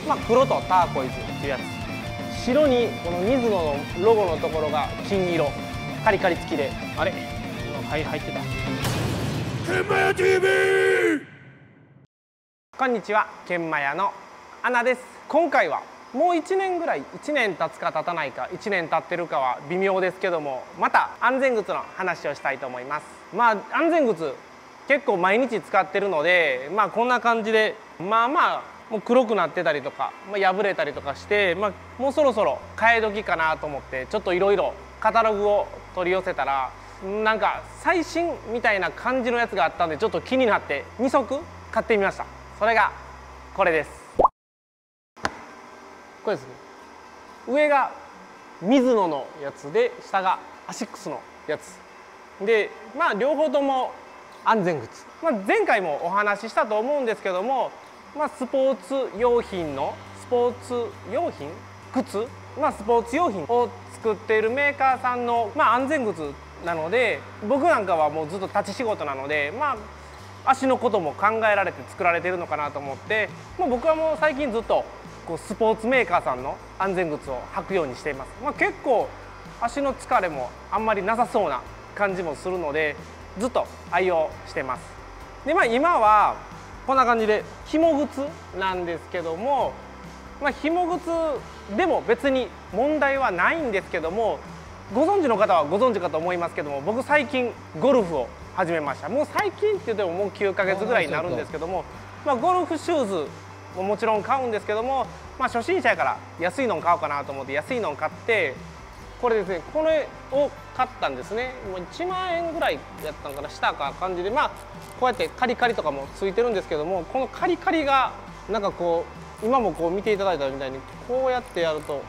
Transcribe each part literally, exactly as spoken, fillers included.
まあ、黒とターコイズっていうやつ、白にこのミズノのロゴのところが金色、カリカリ付きで、あれはい入ってた。研磨屋 ティーブイ。 こんにちは、研磨屋のアナです。今回はもういちねんぐらい、いちねん経つか経たないか、いちねん経ってるかは微妙ですけども、また安全靴の話をしたいと思います。まあ安全靴結構毎日使ってるので、まあこんな感じでまあまあもう黒くなってたりとか、まあ、破れたりとかして、まあ、もうそろそろ替え時かなと思ってちょっといろいろカタログを取り寄せたら、なんか最新みたいな感じのやつがあったんでちょっと気になってに足買ってみました。それがこれです。これですね。上がミズノのやつで下がアシックスのやつで、まあ両方とも安全靴、まあ、前回もお話ししたと思うんですけども、まあ、スポーツ用品のスポーツ用品靴、まあ、スポーツ用品を作っているメーカーさんの、まあ、安全靴なので、僕なんかはもうずっと立ち仕事なので、まあ足のことも考えられて作られているのかなと思って、もう僕はもう最近ずっとこうスポーツメーカーさんの安全靴を履くようにしています。まあ、結構足の疲れもあんまりなさそうな感じもするのでずっと愛用してます。で、まあ、今はこんな感じで紐靴なんですけども、まあ、紐靴でも別に問題はないんですけども、ご存知の方はご存知かと思いますけども、僕最近ゴルフを始めました。もう最近って言ってももうきゅうかげつぐらいになるんですけども、まあ、ゴルフシューズももちろん買うんですけども、まあ、初心者やから安いのを買おうかなと思って安いのを買って、これですね、これを買ったんですね。もういちまんえんぐらいやったのかな、したか感じで、まあこうやってカリカリとかもついてるんですけども、このカリカリがなんかこう今もこう見ていただいたみたいにこうやってやると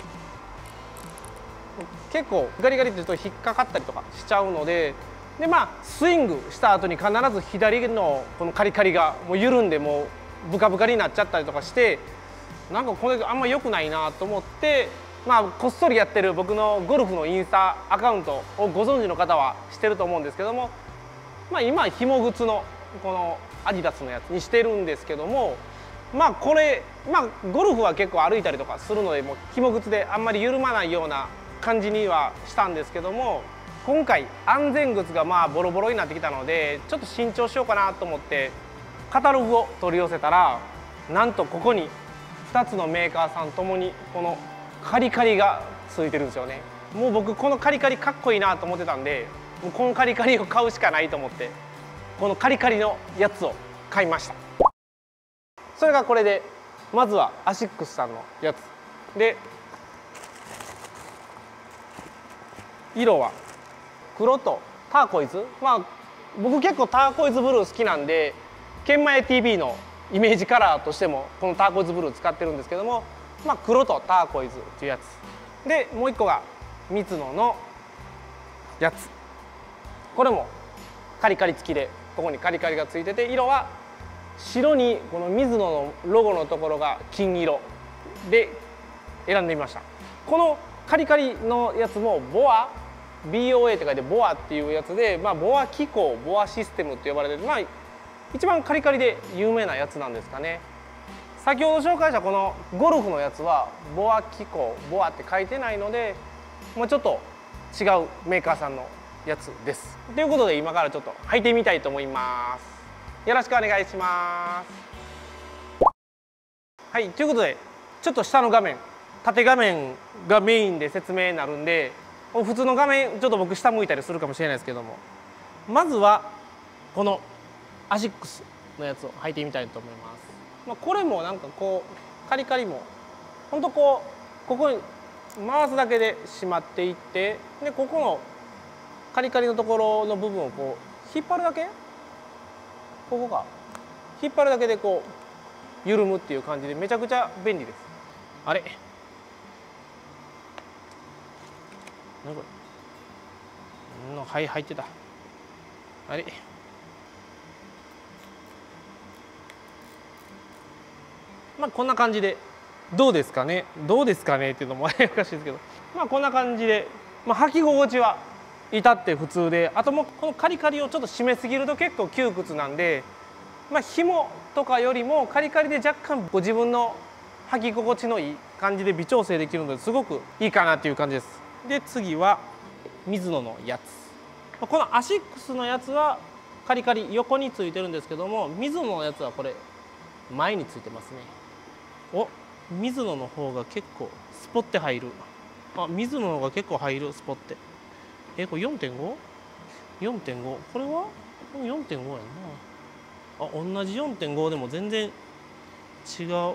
結構ガリガリってちょっと引っかかったりとかしちゃうので、でまあスイングした後に必ず左のこのカリカリがもう緩んでもうブカブカになっちゃったりとかして、なんかこれあんま良くないなと思って、まあこっそりやってる僕のゴルフのインスタアカウントをご存知の方は知ってると思うんですけども、まあ今紐靴のこのアディダスのやつにしてるんですけども、まあこれまあゴルフは結構歩いたりとかするので、もう紐靴であんまり緩まないような感じにはしたんですけども、今回安全靴がまあボロボロになってきたのでちょっと新調しようかなと思ってカタログを取り寄せたら、なんとここにふたつのメーカーさんともにこのカリカリがついてるんですよね。もう僕このカリカリかっこいいなと思ってたんで、もうこのカリカリを買うしかないと思ってこのカリカリのやつを買いました。それがこれで、まずはアシックスさんのやつで、色は黒とターコイズ、まあ僕結構ターコイズブルー好きなんで、研磨屋 ティーブイ のイメージカラーとしてもこのターコイズブルー使ってるんですけども、まあ、黒とターコイズっていうやつで、もう一個がミズノのやつ、これもカリカリ付きでここにカリカリが付いてて、色は白にこのミズノのロゴのところが金色で選んでみました。このカリカリのやつもボア ビーオーエー って書いてボアっていうやつで、まあ、ボア機構ボアシステムって呼ばれてる、まあ、一番カリカリで有名なやつなんですかね。先ほど紹介したこのゴルフのやつはボア機構ボアって書いてないので、もうちょっと違うメーカーさんのやつです。ということで今からちょっと履いてみたいと思います。よろしくお願いします。はい、ということでちょっと下の画面、縦画面がメインで説明になるんで、普通の画面ちょっと僕下向いたりするかもしれないですけども、まずはこのアシックスのやつを履いてみたいと思います。まあ、これもなんかこうカリカリもほんとこうここに回すだけで締まっていって、でここのカリカリのところの部分をこう引っ張るだけ、ここが引っ張るだけでこう緩むっていう感じでめちゃくちゃ便利です。あれ何これの、はい入ってた。あれまあこんな感じでどうですかね、どうですかねっていうのも怪しいですけど、まあこんな感じで、まあ、履き心地は至って普通で、あともうこのカリカリをちょっと締めすぎると結構窮屈なんで、まあ紐とかよりもカリカリで若干ご自分の履き心地のいい感じで微調整できるのですごくいいかなっていう感じです。で次はミズノのやつ、このアシックスのやつはカリカリ横についてるんですけども、ミズノのやつはこれ前についてますね。お、ミズノの方が結構スポッて入る。あ、ミズノの方が結構入るスポッて。え、これ よんてんご？ よんてんご、これは よんてんご やんな。あ、同じ よんてんご でも全然違う。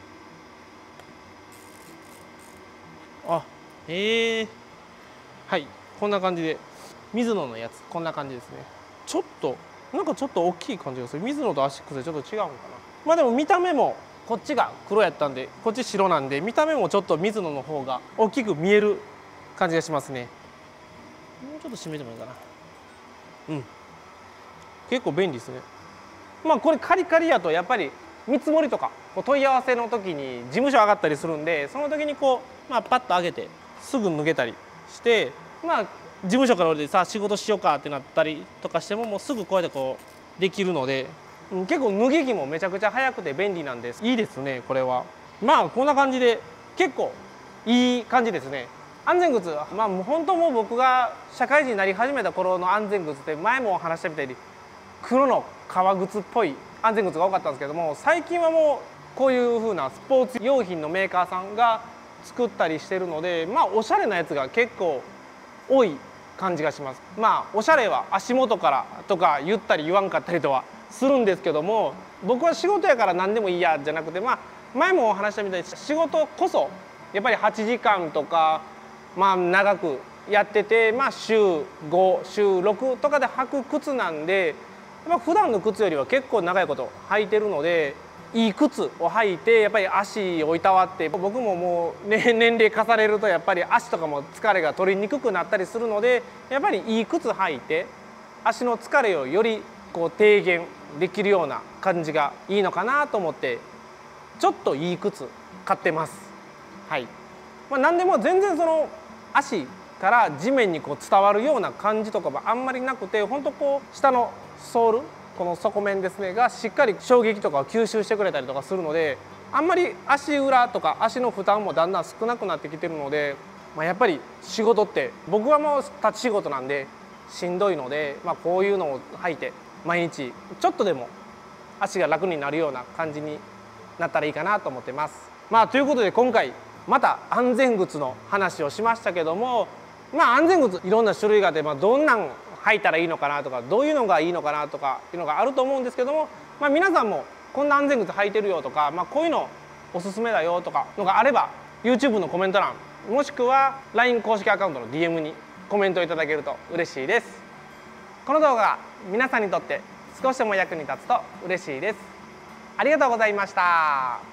あ、えー、はい、こんな感じでミズノのやつこんな感じですね。ちょっとなんかちょっと大きい感じがする。ミズノとアシックスでちょっと違うんかな。まあでも見た目もこっちが黒やったんでこっち白なんで、見た目もちょっとミズノの方が大きく見える感じがしますね。もうちょっと締めてもいいかな。うん、結構便利ですね。まあこれカリカリやとやっぱり見積もりとか問い合わせの時に事務所上がったりするんで、その時にこう、まあ、パッと上げてすぐ脱げたりして、まあ事務所から降りてさあ仕事しようかってなったりとかしてももうすぐこうやってこうできるので、結構脱ぎ着もめちゃくちゃ早くて便利なんです。いいですねこれは。まあこんな感じで結構いい感じですね。安全靴、まあ本当もう僕が社会人になり始めた頃の安全靴って前もお話したみたいに黒の革靴っぽい安全靴が多かったんですけども、最近はもうこういう風なスポーツ用品のメーカーさんが作ったりしてるので、まあおしゃれなやつが結構多い感じがします。まあおしゃれは足元からとか言ったり言わんかったりとはするんですけども、僕は仕事やから何でもいいやじゃなくて、まあ前もお話したみたいに仕事こそやっぱりはちじかんとかまあ長くやってて、まあ週ご、週ろくとかで履く靴なんで、まあ普段の靴よりは結構長いこと履いてるので、いい靴を履いてやっぱり足をいたわって、僕ももう、ね、年齢重ねるとやっぱり足とかも疲れが取りにくくなったりするので、やっぱりいい靴履いて足の疲れをよりこう低減できるような感じがいいのかなと思って、ちょっといい靴買ってます。はい。まあ、何でも全然その足から地面にこう伝わるような感じとかはあんまりなくて、本当こう下のソール、この底面ですねがしっかり衝撃とかを吸収してくれたりとかするので、あんまり足裏とか足の負担もだんだん少なくなってきてるので、まあ、やっぱり仕事って僕はもう立ち仕事なんでしんどいので、まあ、こういうのを履いて毎日ちょっとでも足が楽になるような感じになったらいいかなと思ってます。まあ、ということで今回また安全靴の話をしましたけども、まあ安全靴いろんな種類があって、まあ、どんなん履いたらいいのかなとかどういうのがいいのかなとかいうのがあると思うんですけども、まあ、皆さんもこんな安全靴履いてるよとか、まあ、こういうのおすすめだよとかのがあれば YouTube のコメント欄もしくは ライン 公式アカウントの ディーエム にコメントいただけると嬉しいです。この動画が皆さんにとって少しでも役に立つと嬉しいです。ありがとうございました。